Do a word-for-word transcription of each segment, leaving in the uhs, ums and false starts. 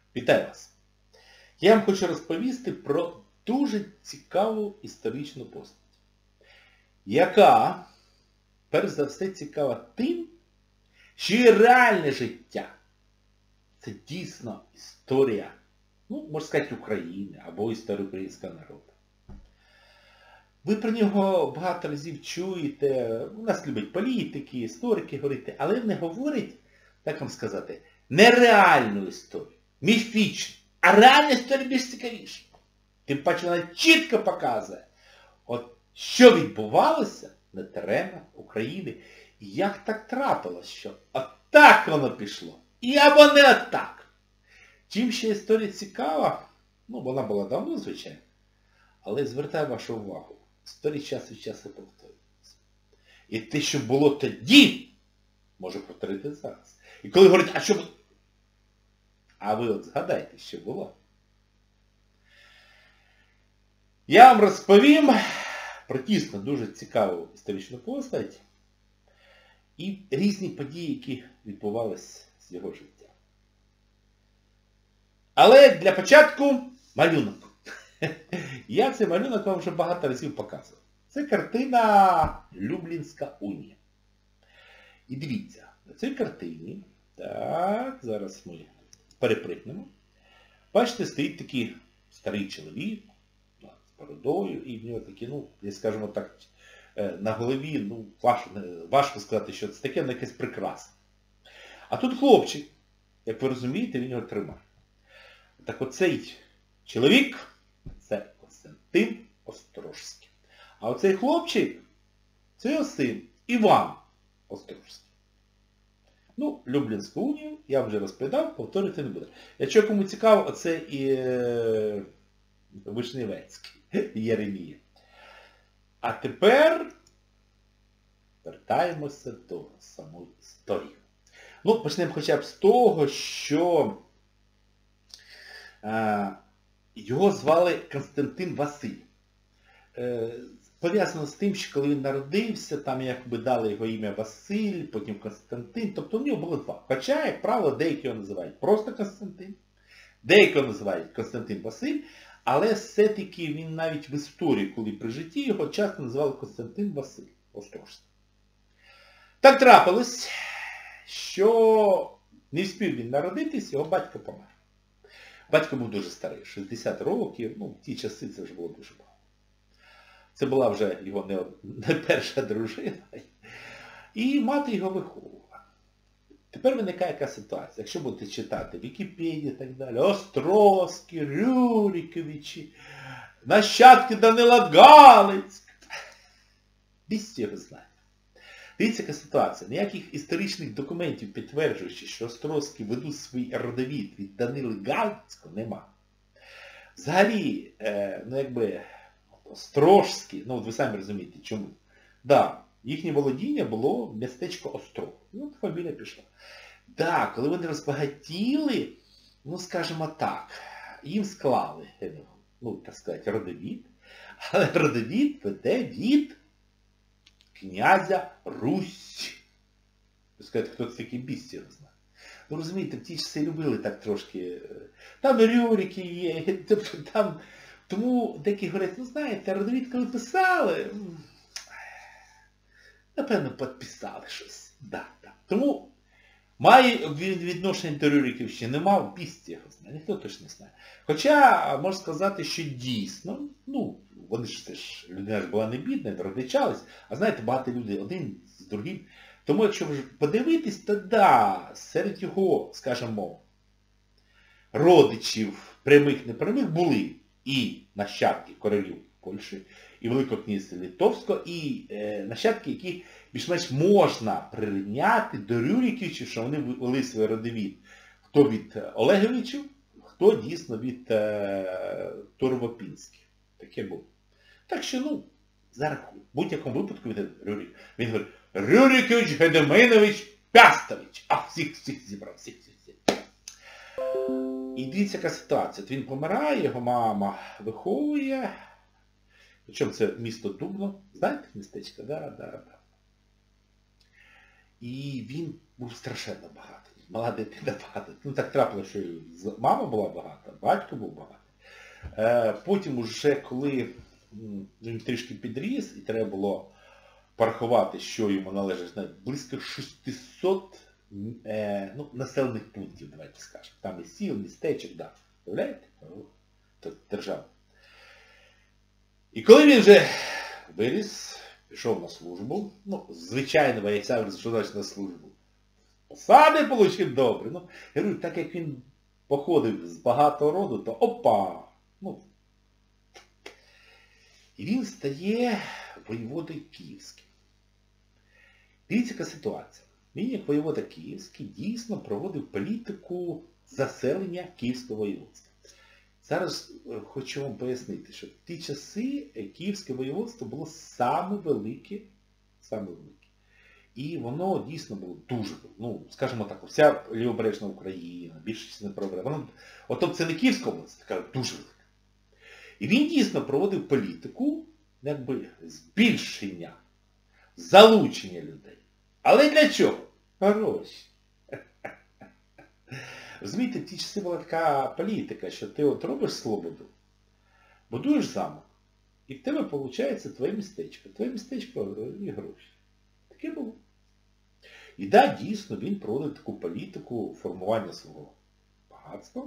Вітаю вас! Я вам хочу розповісти про дуже цікаву історичну постать, яка, перш за все, цікава тим, що її реальне життя – це дійсно історія, ну, можна сказати, України або історія українського народу. Ви про нього багато разів чуєте, у нас люблять політики, історики говорити, але не говорять, так вам сказати, нереальну історію, міфічну. А реальна історія більш цікавіша. Тим паче вона чітко показує, от що відбувалося на теренах України. І як так трапилось, що отак воно пішло. І або не отак. Чим ще історія цікава, ну вона була давно, звичайно, але звертаю вашу увагу, історія час від часу повторюється. І те, що було тоді, може повторити зараз. І коли говорять, а що було? А ви от згадайте, що було. Я вам розповім про дійсно дуже цікаву історичну постать і різні події, які відбувалися з його життя. Але для початку малюнок. Я цей малюнок вам вже багато разів показував. Це картина Люблінська унія. І дивіться, на цій картині, так, зараз ми перепригнемо. Бачите, стоїть такий старий чоловік з бородою, і в нього такі, ну, я скажімо так, на голові, ну, важко, важко сказати, що це таке, воно якесь прекрасне. А тут хлопчик, як ви розумієте, він його тримає. Так оцей чоловік, це Костянтин Острожський. А оцей хлопчик, це його син Іван Острожський. Ну, Люблінську унію, я вже розповідав, повторити не буду. Якщо кому цікаво, оце і е, Вишневецький, Єремія. А тепер вертаємося до самої історії. Ну, почнемо хоча б з того, що е, його звали Константин Василь. Е, Пов'язано з тим, що коли він народився, там якби дали його ім'я Василь, потім Константин, тобто в нього було два. Хоча, як правило, деякі його називають просто Константин, деякі його називають Константин Василь, але все-таки він навіть в історії, коли при житті, його часто називали Константин Василь Острожський. Так трапилось, що не встиг він народитись, його батько помер. Батько був дуже старий, шістдесят років, ну в ті часи це вже було дуже багато. Це була вже його не, не перша дружина. І мати його виховувала. Тепер виникає яка ситуація. Якщо будете читати Вікіпедію і так далі, Острозькі, Рюриковичі, нащадки Данила Галицького. Всі його знають. Дивіться, яка ситуація. Ніяких історичних документів, підтверджуючих, що Острозькі ведуть свій родовід від Данили Галицького, нема. Взагалі, е, ну якби... Острожські, ну от ви самі розумієте, чому. Так, да, їхнє володіння було містечко Острог. Ну, от фамілія пішла. Так, да, коли вони розбагатіли, ну, скажімо так, їм склали, ну, так сказати, родовід, але родовід веде від князя Русь. Ви скажете, хто це такий біс, я не знаю. Ну, розумієте, в ті часи любили так трошки, там Рюрики є, там... Тому деякі говорять, ну знаєте, родовід коли писали, напевно, підписали щось. Да, да. Тому має відношення до Рюриків ще не мав, пісті його знає, ніхто точно не знає. Хоча, можна сказати, що дійсно, ну, вони ж теж, людина ж була не бідна, не родичались, а знаєте, багато людей один з другим. Тому якщо вже подивитись, то да, серед його, скажімо, родичів, прямих, непрямих, були і нащадки королів Польщі, і Великого князя Литовського, і е, нащадки, які більш-менш можна прирівняти до Рюриковичів, що вони вели свій родовід. Хто від Олеговичів, хто дійсно від е, Турвопінських. Таке було. Так що, ну, зараз в будь-якому випадку від Рюрик. Він говорить, Рюрикович Гедеминович Пястович. А, всіх, всіх зібрав, всіх, всіх, всіх. І дивіться, яка ситуація. Він помирає, його мама виховує. Причому це місто Дубно. Знаєте містечко? Да, да, да. І він був страшенно багатий. мала дитина багата. Ну так трапилося, що мама була багата, батько був багатий. Е, потім уже коли він трішки підріс і треба було порахувати, що йому належить, близько шістсот е, ну, населених пунктів, давайте скажемо. Там і сіл, містечок, да. Уявляєте? Тут держава. І коли він вже виріс, пішов на службу, ну, звичайно, виясняв, що значить на службу. Посади отримав добре. Ну, я говорю, так як він походив з багатого роду, то опа! Ну, і він стає воєводою київським. Дивіться, яка ситуація. Він, як воєвода київський, дійсно проводив політику заселення Київського воєводства. Зараз хочу вам пояснити, що в ті часи Київське воєводство було саме велике, саме велике. І воно дійсно було дуже, ну, скажімо так, вся лівобережна Україна, більшість не пробере. Воно, ото це не Київська область, така дуже велика. І він дійсно проводив політику, якби, збільшення, залучення людей. Але для чого? Гроші. Розумієте, в ті часи була така політика, що ти от робиш слободу, будуєш замок, і в тебе виходить твоє містечко. Твоє містечко і гроші. Таке було. І да, дійсно, він проводив таку політику формування свого багатства.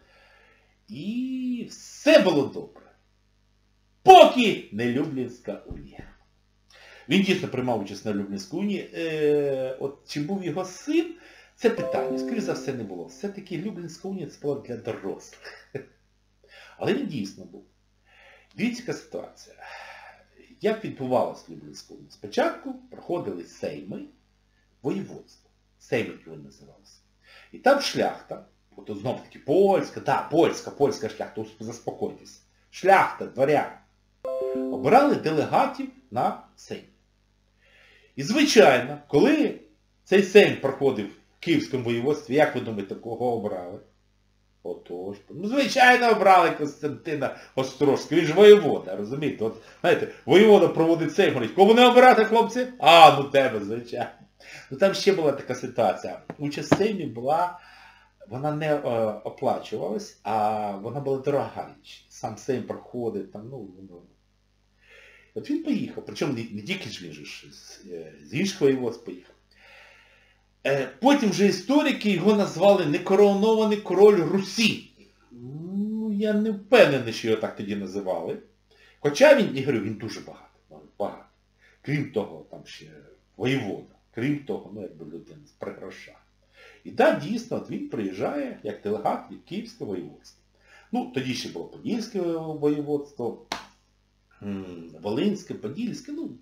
І все було добре. Поки не Люблінська унія. Він дійсно приймав участь на Люблінській унії. Е, от чи був його син, це питання. Скоріше за все не було. Все-таки Люблінська унія це була для дорослих. Але він дійсно був. Дивіться, яка ситуація. Як відбувалося Люблінська унія? Спочатку проходили сейми воєводства. Сейми, як вони називалися. І там шляхта, от знову таки польська, так, польська, польська шляхта, заспокойтесь. Шляхта, дворяни. Обирали делегатів на сейм. І звичайно, коли цей сейм проходив в Київському воєводстві, як ви думаєте, кого обрали? Отож, ну, звичайно, обрали Костянтина Острозького, він ж воєвода, розумієте? От, знаєте, воєвода проводить сейм, говорить, кого не обирати, хлопці? А, ну тебе, звичайно. Ну там ще була така ситуація. Участь в сеймі була, вона не е, оплачувалась, а вона була дорога річ. Сам сейм проходить, там, ну, ну. От він поїхав, причому не, не тільки ж він же з, з іншого воєводства поїхав. Потім вже історики його назвали некоронований король Русі. Ну, я не впевнений, що його так тоді називали. Хоча він, я говорю, він дуже багатий. Багатий. Крім того, там ще воєвода. Крім того, ну, якби людина при грошах. І так, дійсно, от він приїжджає як делегат від Київського воєводства. Ну, тоді ще було Подільське воєводство, Волинське, Подільське, ну.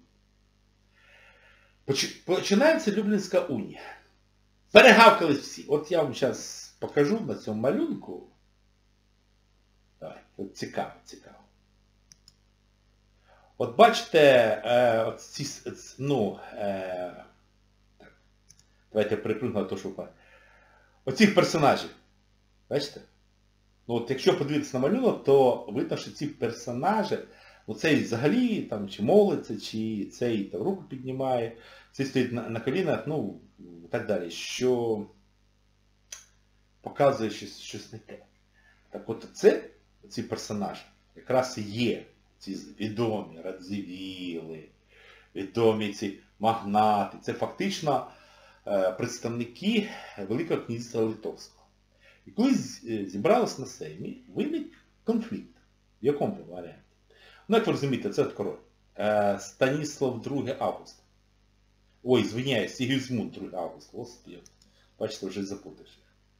Починається Люблінська унія. Перегавкались всі. От я вам зараз покажу на цьому малюнку. Давай, от цікаво, цікаво. От бачите, е, от ці, ну, е, так, давайте я перепригну на те, що впадає. Оцих персонажів. Бачите? Ну от якщо подивитися на малюнок, то видно, що ці персонажі, оцей взагалі, там, чи молиться, чи цей там, руку піднімає, цей стоїть на, на колінах, ну, і так далі, що показує щось, щось не те. Так от це, ці персонажі, якраз і є ці відомі Радзивіли, відомі ці магнати. Це фактично е, представники Великого князівства Литовського. І коли зібралися на сеймі, виник конфлікт. В якому варіанті? Ну, як ви розумієте, це от король. Е, Станіслав другий Август. Ой, звиняюсь, Сігізмунд другий Август. Господи, бачите, вже запутався.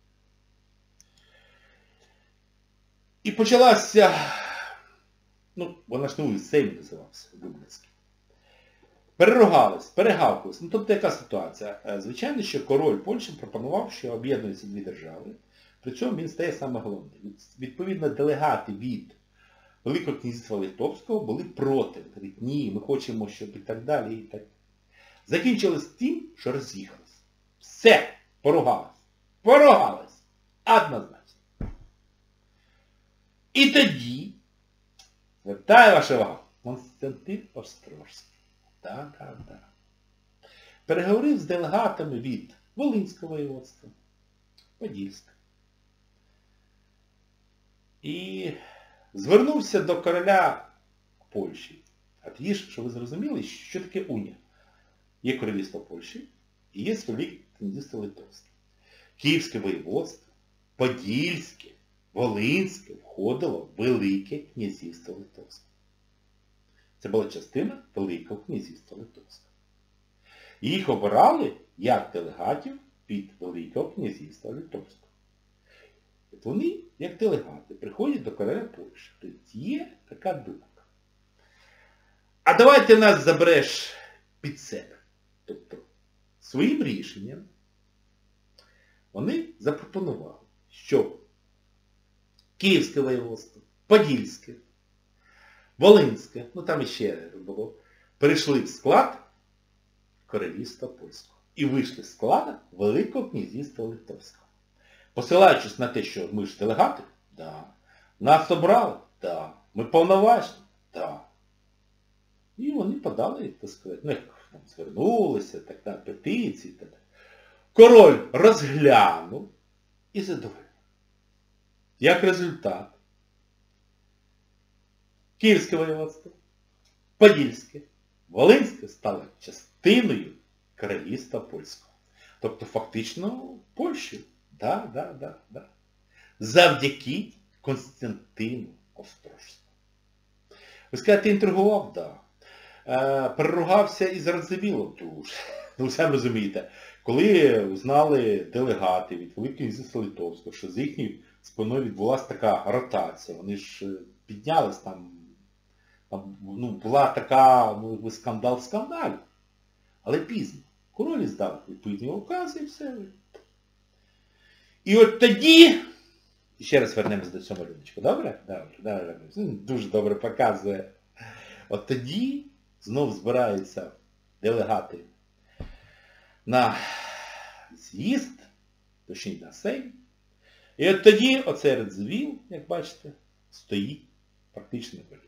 І почалася, ну, вона ж не вулиця, сейм називався, Люблінський. Переругались, перегавкались. Ну, тобто яка ситуація? Звичайно, що король Польщі пропонував, що об'єднуються дві держави. При цьому він стає саме головним. Відповідно, делегати від Великого князівства Литовського були проти. Говорять, ні, ми хочемо, щоб і так далі, і так. Закінчилось тим, що роз'їхались. Все, поругались. Поругались. Однозначно. І тоді, звертаю вашу увагу, Константин Острозький. Так, так, так. Переговорив з делегатами від Волинського воєводства, Подільська. І звернувся до короля Польщі. А тоді ж, щоб ви зрозуміли, що таке унія. Є королівство Польщі і є Велике князівство Литовське. Київське воєводство, Подільське, Волинське входило в Велике князівство Литовське. Це була частина Великого князівства Литовського. Їх обирали як делегатів від Великого князівства Литовського. От вони, як делегати, приходять до короля Польщі. Тобто є така думка. А давай ти нас забереш під себе. Тобто, своїм рішенням вони запропонували, що Київське воєводство, Подільське, Волинське, ну там іще було, перейшли в склад королівства Польського. І вийшли з складу Великого князівства Литовського. Посилаючись на те, що ми ж делегати, да. Нас обрали, да. Ми повноважні, да. І вони подали, так сказати, ну, як там звернулися, так на петиції, так. Король розглянув і задовольнив. Як результат, Київське воєводство, Подільське, Волинське стало частиною королівства Польського. Тобто фактично Польщі. Да, да, да, да. Завдяки Константину Острозькому. Ви скажете, інтригував? Да. Е, переругався із Радзивілом дуже. Ну, самі розумієте, коли узнали делегати від Великого князівства Литовського, що з їхньою спиною відбулася така ротація, вони ж піднялись там, там ну, була така, ну, скандал скандаль. Але пізно. Король здав відповідні укази і все. І от тоді, ще раз вернемось до цього малюночку, добре? Добре, добре. Дуже добре показує. От тоді знов збираються делегати на з'їзд, точніше на Сейм. І от тоді оцей Радзивіл, як бачите, стоїть практично на колінах.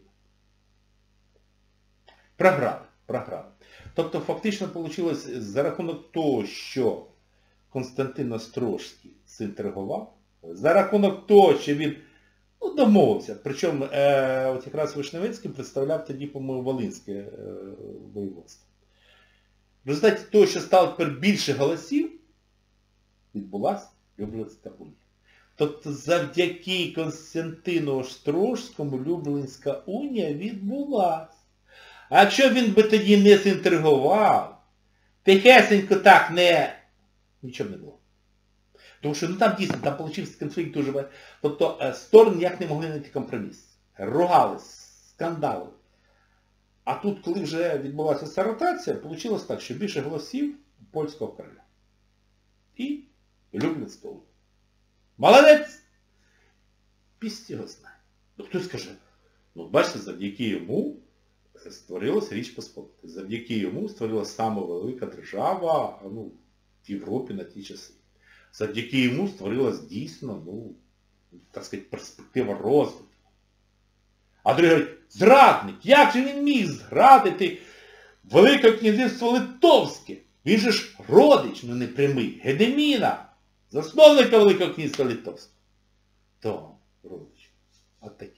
Програли, програли. Тобто фактично вийшло за рахунок того, що Константин Острозький зінтригував, за рахунок того, що він ну, домовився. Причому е, от якраз Вишневецький представляв тоді, по-моєму, Волинське е, воєводство. В результаті того, що стало тепер більше голосів, відбулася Люблінська унія. Тобто завдяки Константину Острозькому Люблінська унія відбулася. А якщо він би тоді не зінтригував, тихесенько так не... нічого не було. Тому що ну, там дійсно, там получився конфлікт дуже багато. Тобто сторони ніяк не могли знайти компроміс. Ругались, скандали. А тут, коли вже відбулася ця ротація, вийшло так, що більше голосів польського короля. І Люблінська унія. Молодець! Пість його знає. Ну хтось скаже, ну бачите, завдяки йому створилася Річ Посполита. Завдяки йому створилася сама велика держава, ну, в Європі на ті часи. Завдяки йому створилась дійсно, ну, так сказати, перспектива розвитку. А другий говорить, зрадник, як же він міг зрадити Велике князівство Литовське? Він же ж родич, ну не прямий, Гедеміна, засновника Великого князівства Литовського. То, родич, от такі.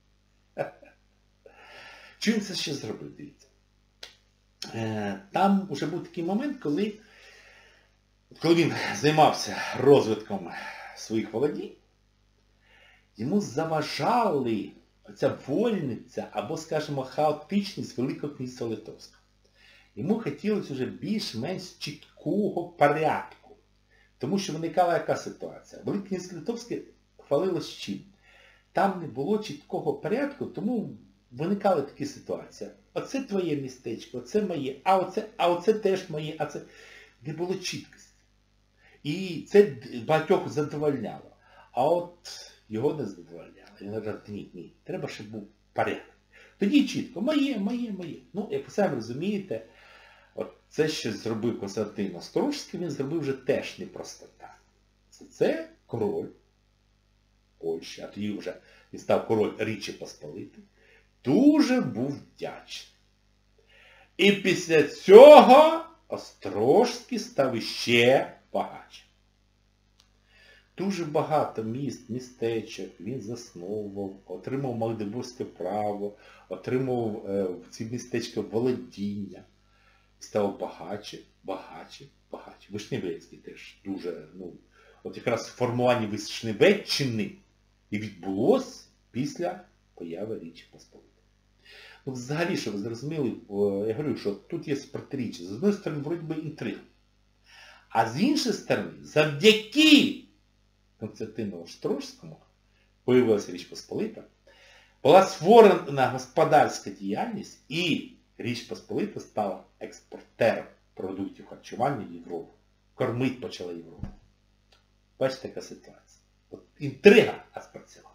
Чим він це ще зробив, дивіться? Е, там вже був такий момент, коли, коли він займався розвитком своїх володінь, йому заважали оця вольниця або, скажімо, хаотичність Великого князівства Литовського. Йому хотілося вже більш-менш чіткого порядку. Тому що виникала яка ситуація? Велике князівство Литовське хвалилось чим? Там не було чіткого порядку, тому виникали такі ситуації. Оце твоє містечко, оце моє, а оце, а оце теж моє, а це... Не було чіткості. І це багатьох задовольняло. А от його не задовольняло. Він говорив, ні, ні, треба, щоб був порядок. Тоді чітко, моє, моє, моє. Ну, як ви самі розумієте, от це, що зробив Константин Острозький, він зробив вже теж не просто так. Це, це король Польщі, а тоді вже він став король Річі Посполитої. Дуже був вдячний. І після цього Острозький став іще багатшим. дуже багато міст, містечок він засновував, отримав Магдебурзьке право, отримав е, в ці містечка володіння. Став багаче, багаче, багаче. Вишневецький теж дуже, ну, от якраз формування Вишневеччини і відбулось після появи Річі Посполитої. Ну, взагалі, що ви зрозуміли, я говорю, що тут є протиріччя. З однієї сторони, вроді би, інтрига. А з іншої сторони, завдяки Константину Острозькому появилася Річ Посполита, була створена господарська діяльність і Річ Посполита стала експортером продуктів харчування в Європу. Кормить почала Європу. Бачите, яка ситуація. От інтрига, а спрацювала.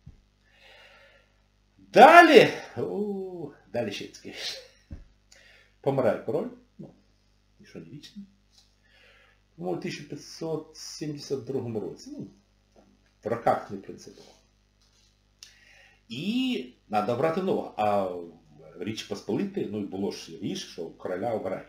Далі, о, далі ще цікавіше. Помирає король, ну, і що не вічно. Ну, у тисяча п'ятсот сімдесят другому році, ну, там, в роках не принципово. І треба брати нового. А в Річі Посполитої, ну і було ж річ, що короля обирають.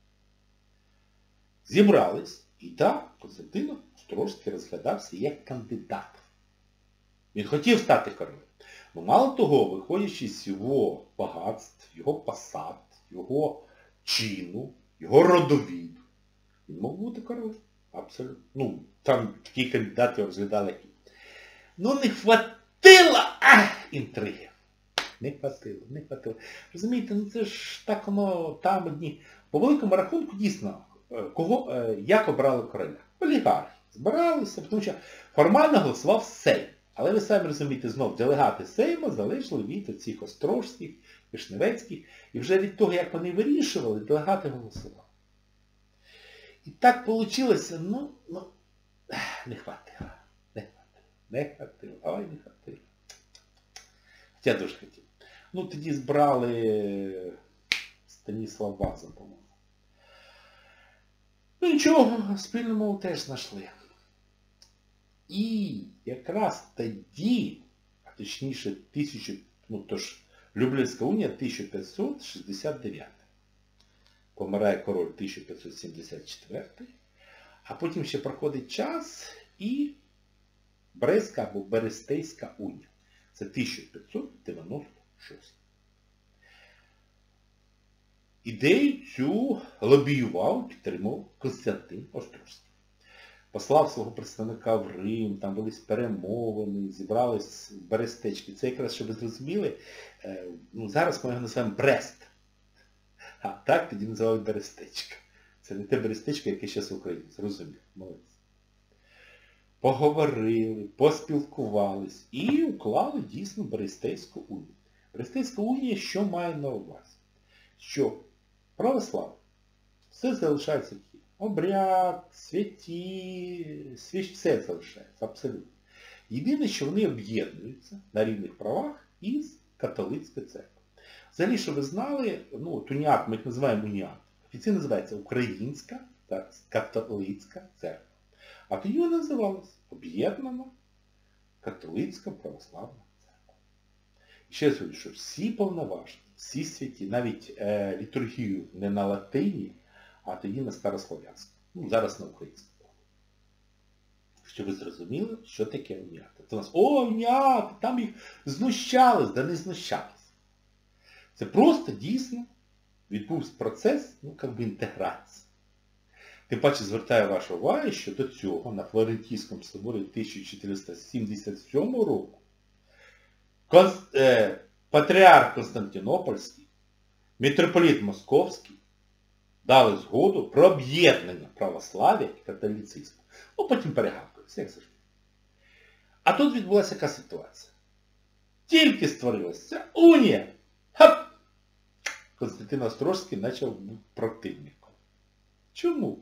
Зібрались, і так, Константин Острозький розглядався як кандидат. Він хотів стати королем. Ну, мало того, виходячи з його багатств, його посад, його чину, його родовіду, він мог бути королем. Абсолютно. Ну, там такі кандидати розглядали які. Ну, не хватило ах, інтриги. Не хватило, не хватило. Розумієте, ну це ж так воно там одні. По великому рахунку, дійсно, кого, як обрали короля? Олігархи. Збиралися, тому що формально голосував Сейм. Але ви самі розумієте, знов, делегати Сейму залишили від цих Острозьких, Вишневецьких. І вже від того, як вони вирішували, делегати голосували. І так вийшло, ну, ну, не хватило, не хватило, не хватило, ой, не хватило. Я дуже хотів. Ну, тоді збрали Станіслав Ваза, по-моєму. Ну, нічого, спільну мову теж знайшли. І якраз тоді, а точніше, тисячу, ну, тож, Люблінська унія тисяча п'ятсот шістдесят дев'ятий. Помирає король тисяча п'ятсот сімдесят четвертий, а потім ще проходить час і Брестська або Берестейська унія. Це тисяча п'ятсот дев'яносто шостий. Ідею цю лобіював, підтримав Константин Острозький. Послав свого представника в Рим, там велись перемовини, зібрались в Берестечки. Це якраз, щоб ви зрозуміли, ну, зараз ми його називаємо Брест. А так тоді називають Берестечка. Це не те Берестечко, яке зараз в Україні. Зрозуміло. Молодець. Поговорили, поспілкувались і уклали дійсно Берестейську унію. Берестейська унія що має на увазі? Що православ'я все залишається такі. Обряд, святі, свящ, все залишається, абсолютно. Єдине, що вони об'єднуються на рівних правах із католицькою церквою. Взагалі, що ви знали, ну, от уніат, ми їх називаємо уніат. Офіційно називається Українська та католицька церква. А тоді вона називалась Об'єднана католицька православна церква. І ще раз говорю, що всі повноваження, всі святі, навіть е, літургію не на латині, а тоді на старослов'янську. Ну, зараз на українську. Щоб ви зрозуміли, що таке уніати. Це у нас, о, уніати, там їх знущались, да не знущались. Це просто дійсно відбувся процес, ну, як би інтеграції. Тим паче звертаю вашу увагу, що до цього на Флорентійському соборі тисяча чотириста сімдесят сьомого року Конст... е... патріарх Константинопольський, митрополит Московський дали згоду про об'єднання православ'я і католицизму. Ну, потім перегадується, як завжди. А тут відбулася яка ситуація. Тільки створилася унія. Хап! Константин Острозький почав бути противником. Чому?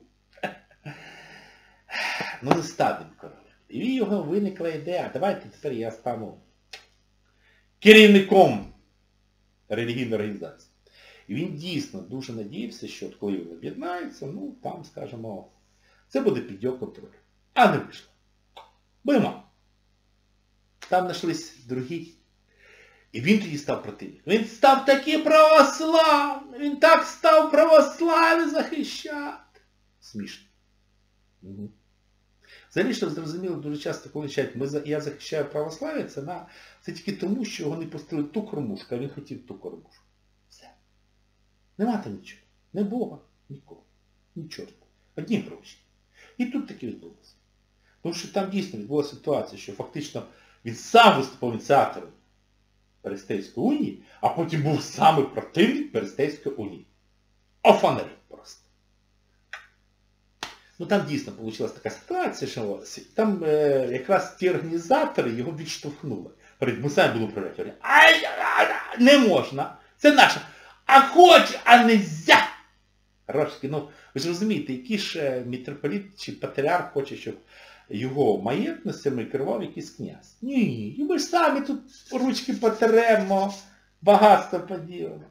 Ну, не став він королем. І в його виникла ідея, давайте тепер я стану керівником релігійної організації. І він дійсно дуже надіявся, що от коли він об'єднається, ну, там, скажімо, це буде під його контролем. А не вийшло. Бимо. Там знайшлись другі. І він тоді став противником. Він став такий православний, він так став православ'я захищати. Смішно. Угу. Взагалі, щоб зрозуміло, дуже часто, коли чають, ми, я захищаю православ'я, це, на, це тільки тому, що його не пустили ту кормушку, а він хотів ту кормушку. Все. Нема там нічого. Не Бога, нікого. Ні чорта. Одні гроші. І тут таке відбулося. Тому що там дійсно відбулася ситуація, що фактично він сам виступав ініціатором Перестейської унії, а потім був саме противник Перестейської унії. Офанерив просто. Ну там дійсно вийшла така ситуація, що там е, якраз ті організатори його відштовхнули. Говорять, ми самі будемо управляти. Говорять, ай, ай, не можна, це наше. А хоч, а нельзя. Рашки, ну ви ж розумієте, який ж митрополит чи патріарх хоче, щоб його маєтностями керував якийсь князь. Ні, ми ж самі тут ручки потеремо, багатство поділимо.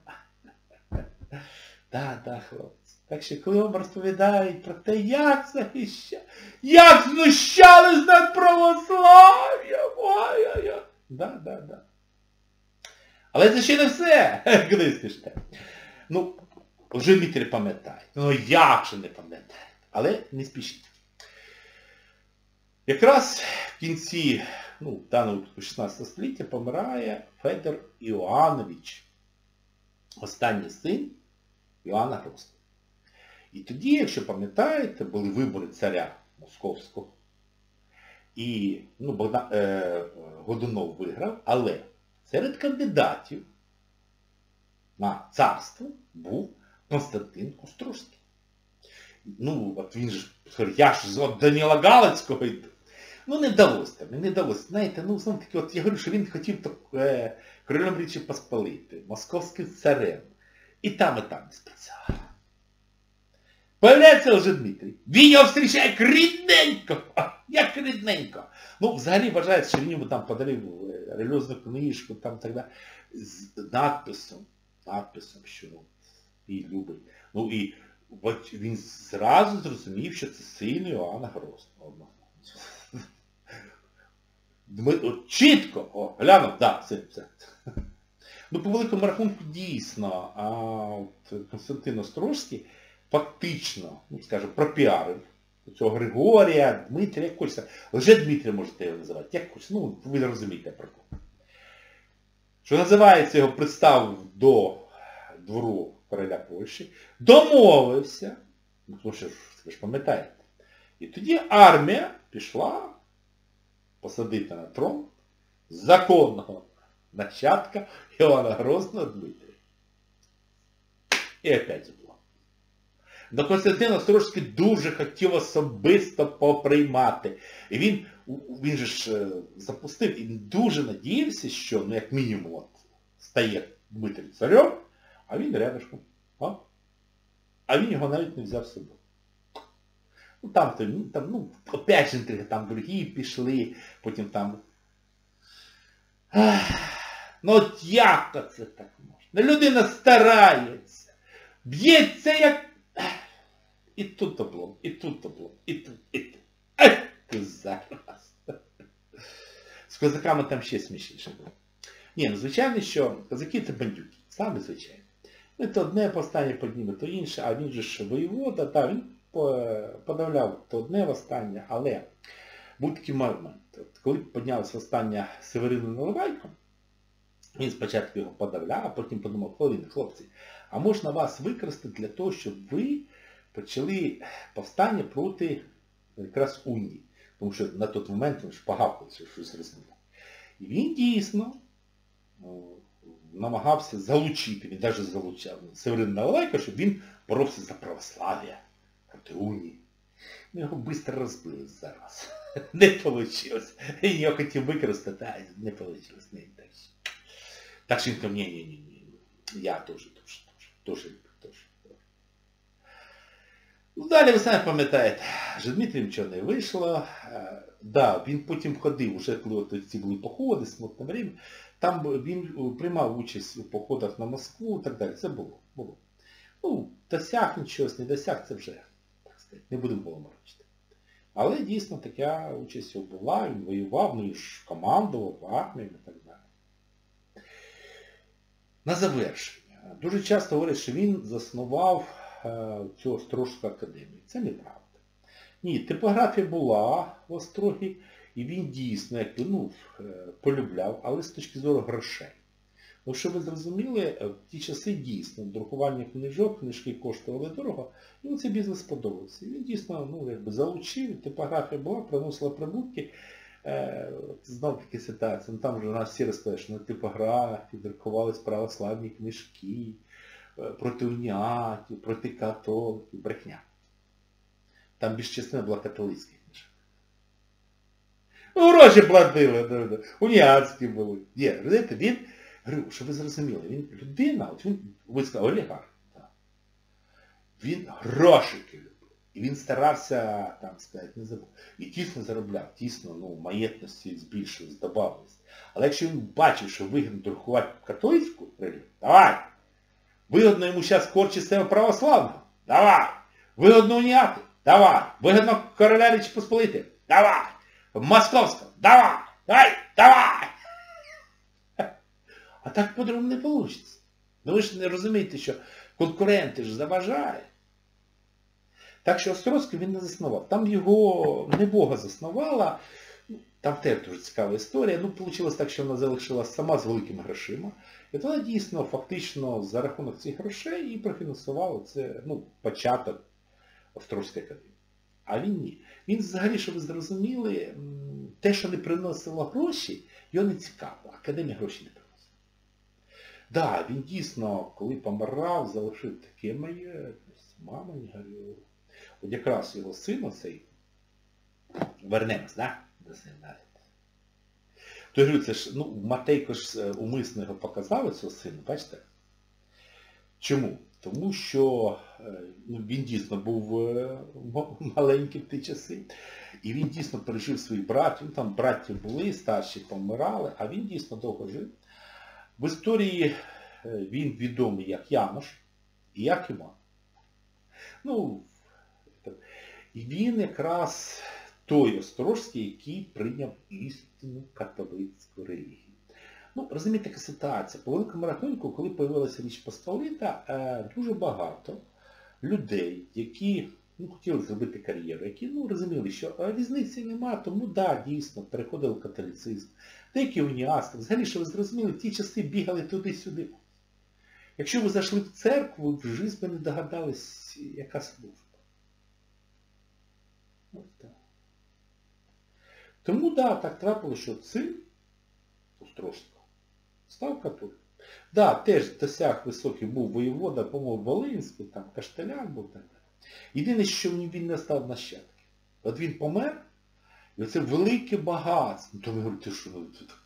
Так, так, хлопці. Так що коли вам розповідають про те, як захищали, як знущались над православ'ям, ой-ой-ой. Да, да, да. Але це ще не все, коли скажете. Ну, вже Дмитрій пам'ятає. Ну як же не пам'ятає. Але не спішіть. Якраз в кінці, ну, в даному випадку шістнадцятого століття помирає Федор Іоанович, останній син Іоанна Грозного. І тоді, якщо пам'ятаєте, були вибори царя Московського. І ну, Богдан, е, Годунов виграв, але серед кандидатів на царство був Константин Острозький. Ну, от він ж, я ж з Даніла Галицького йду. Ну, не вдалося там, не вдалося. Знаєте, ну, знову таки, от я говорю, що він хотів так, е, королем Річі Посполитої, московським царем. І там, і там не спрацював. Появляється вже Дмитрій. Він його зустрічає як рідненько. Як рідненько. Ну, взагалі вважається, що він йому там подарив релігіозну книжку, там так далі, з надписом, надписом, що і любить. Ну і от він зразу зрозумів, що це син Іоанна Грозного. От чітко, о, глянув, так, це, це. Ну, по великому рахунку, дійсно, а от Константин Острозький фактично, ну, скажу, пропіарив цього Григорія, Дмитрія, як хочеться. Лже Дмитрія можете його називати, як хочеться. Ну, ви розумієте про кого. Що називається, його представив до двору короля Польщі, домовився, ну, тому що ви ж пам'ятаєте. І тоді армія пішла посадити на трон законного нащадка Іоанна Грозного Дмитрія. І опять було. Но Константин Острозький дуже хотів особисто поприймати. І він, він же ж запустив, і дуже надіявся, що, ну як мінімум, от, стає Дмитрій царем, а він рядышком. А? а він його навіть не взяв з собою. Ну там, ну, там, ну, опять же інтриги, там другі пішли, потім там... Ах, ну от як це так можна? Людина старається, б'ється як... І тут облом, і тут облом, і тут, і тут. Ах, ти зараз. З козаками там ще смішніше було. Ні, ну звичайно, що козаки це бандюки, саме звичайно. Ну, то одне повстання підніме, то інше, а він же ж воєвода, так, він подавляв то одне восстання, але був такий момент. От, коли піднялось восстання Северина Наливайко, він спочатку його подавляв, а потім подумав, хвилини, хлопці, а можна вас використати для того, щоб ви почали повстання проти якраз унії. Тому що на той момент він шпагав, щось розумів. І він дійсно намагався залучити, він навіть залучав Северина Наливайка, щоб він боровся за православ'я проти унії. Ну, його швидко розбили зараз. Не вийшло. Він його хотів використати, а не вийшло. Не, так. так що він сказав, ні-ні-ні, я теж, теж, теж, теж, теж. Ну, далі ви самі пам'ятаєте, що Дмитрій нічого не вийшло. Да, він потім ходив, вже коли ці були походи, смутне время, там він приймав участь у походах на Москву і так далі. Це було. було. Ну, досяг нічого, не досяг, це вже, так сказати, не будемо було морочити. Але дійсно така участь була, він воював, ну і ж командував в армії і так далі. На завершення. Дуже часто говорять, що він заснував цю Острозьку академію. Це неправда. Ні, типографія була в Острогі, і він дійсно, як би, ну, е, полюбляв, але з точки зору грошей. Ну, щоб ви зрозуміли, е, в ті часи дійсно друкування книжок, книжки коштували дорого, і оцей бізнес сподобався. І він дійсно, ну, якби залучив, типографія була, приносила прибутки. Е, знов таки ситуація, ну там вже нас всі розповіли, що на типографії друкувались православні книжки, е, проти унятів, проти католиків, брехня. Там більш частина була католицьких книжок. Ну, гроші платили, да, да. Уніатські були. Є, розумієте, він, говорю, щоб ви зрозуміли, він людина, от він, ви сказали, олігарх. Так. Він грошики любив. І він старався, там сказати, не забув. І тісно заробляв, тісно, ну, маєтності збільшилось, добавилось. Але якщо він бачив, що вигідно друкувати католицьку релігію, давай! Вигодно йому зараз корчі себе православного? Давай! Вигодно уніати? Давай! Вигодно короля Речі Посполити? Давай! Московського? Давай! Давай! Давай! А так по-другому не вийде. Ну ви ж не розумієте, що конкуренти ж заважають. Так що Острозький він не заснував. Там його небога заснувала. Там теж дуже цікава історія. Ну, вийшло так, що вона залишилася сама з великими грошима. І вона дійсно, фактично, за рахунок цих грошей і профінансувала це, ну, початок Острозької академії. А він ні. Він взагалі, щоб ви зрозуміли, те, що не приносило гроші, його не цікавило. Академія гроші не приносила. Так, да, він дійсно, коли помирав, залишив таке моє, мама не говорила. От якраз його син оцей, вернемось, да? До сина навіть. То я говорю, це ж, ну, Матейко ж умисно його показав, цього сина, бачите? Чому? Тому що ну, він дійсно був маленький в ті часи. І він дійсно пережив своїх братів. Ну, там браті були, старші помирали, а він дійсно довго жив. В історії він відомий як Янош і як Іван. Ну, і він якраз той Острозький, який прийняв істинну католицьку релігію. Ну, розумієте, така ситуація. По великому рахунку, коли з'явилася Річ Посполита, дуже багато людей, які ну, хотіли зробити кар'єру, які ну, розуміли, що різниці немає, тому да, дійсно, переходили в католицизм. Деякі уніасти. Взагалі, що ви зрозуміли, в ті часи бігали туди-сюди. Якщо ви зайшли в церкву, ви в житті не догадались, яка служба. Ось так. Тому, да, так трапилося, що син Острозького став католиком. Да, теж досяг високий був воєвода, по-моєму, Волинський, там, Каштелян був так далі. Єдине, що він не став нащадком. От він помер, і оце велике багатство. Ну, то ви говорите, що ну, це таке.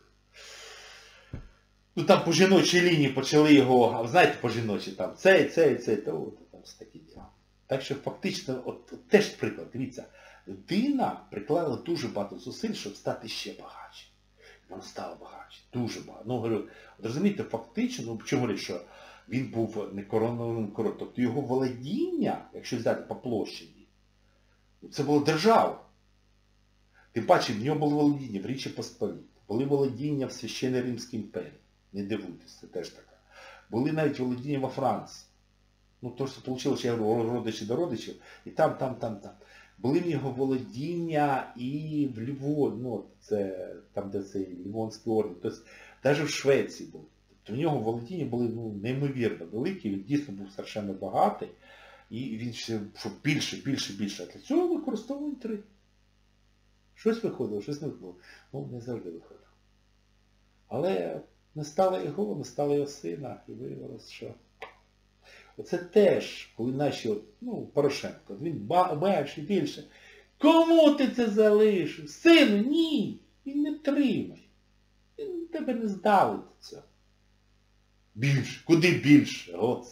Ну там по жіночій лінії почали його, а знаєте, по жіночій там, цей, цей, цей, то от, там все такі діла. Так що фактично, от, от теж приклад, дивіться, людина приклала дуже багато зусиль, щоб стати ще багатшим. Вона стала багатшим, дуже багато. Ну, говорю, от розумієте, фактично, ну, чому говорю, що він був не коронованим королем, тобто його володіння, якщо взяти по площаді, це була держава. Тим паче, в нього було володіння в Річі Посполитій, були володіння в Священній Римській імперії. Не дивуйтесь, це теж така. Були навіть володіння во Франції. Ну, то, що вийшло, я говорю, родичі до родичів, і там, там, там, там. Були в нього володіння і в Львові, ну, це там, де цей Лівонський орден, тобто навіть в Швеції були. Тобто в нього володіння були ну, неймовірно великі, він дійсно був страшенно багатий, і він ще, щоб більше, більше, більше. А для цього використовував інтриги. Щось виходило, щось не виходило. Ну, не завжди виходило. Але не стало його, не стало його сина, і виявилося, що... Оце теж, коли наші, ну, Порошенко, він більше, більше. Кому ти це залишив? Сину, ні. Він не тримає. Він тебе не здавить цього. Більше. Куди більше? От.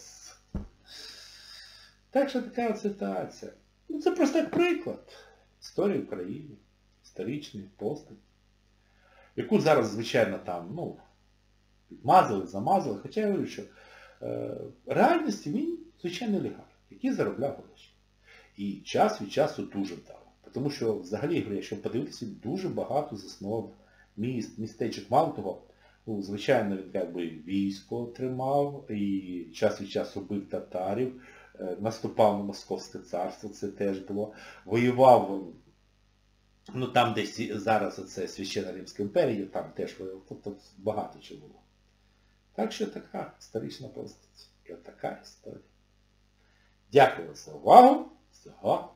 Так що така от ситуація. Ну, це просто як приклад історії України, історичної постаті, яку зараз, звичайно, там, ну, підмазали, замазали, хоча я говорю, що в реальності він звичайний олігарх, який заробляв гроші. І час від часу дуже вдало. Тому що, взагалі, якщо подивитися, дуже багато заснував міст, містечок. Мало того, ну, звичайно, він якби військо тримав, і час від часу бив татарів, наступав на Московське царство, це теж було. Воював, ну там десь зараз оце Священна Римська імперія, там теж воював, тобто багато чого було. Так що така історична постать. І от така історія. Дякую за увагу. Всього